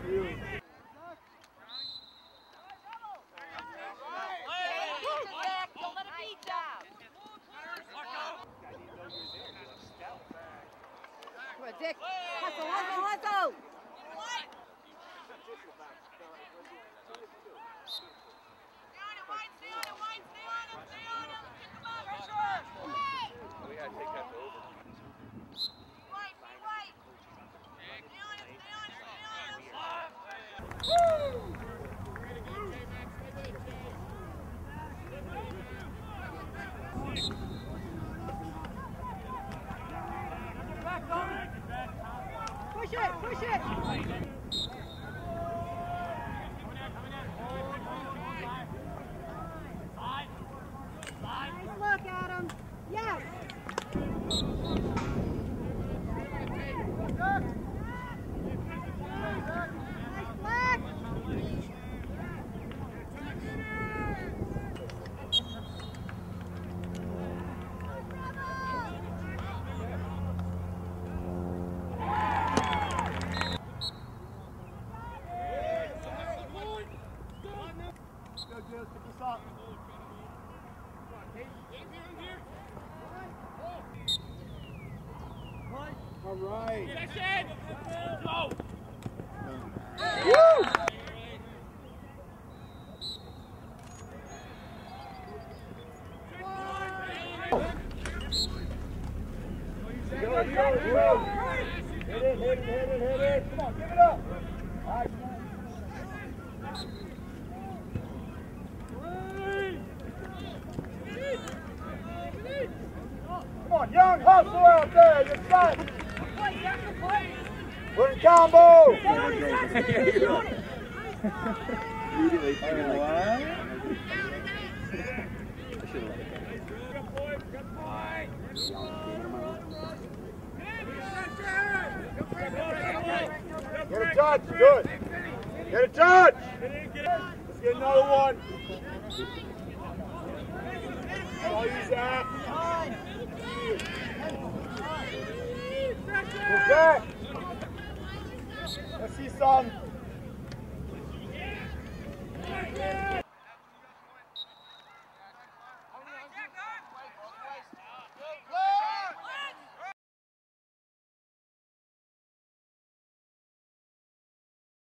Dick, hustle, hustle, hustle! We gotta take that over. Push it, push it! Nice look, Adam. Yes! Nice flag! All right. Go! Woo! Go. Hit it. Come on, give it up. All right, come on, young hustle out there. You're fine. We're in combo. Immediately. Get a touch, good. Get a touch. Let's get another one. I'll use that. Okay. Let's see some.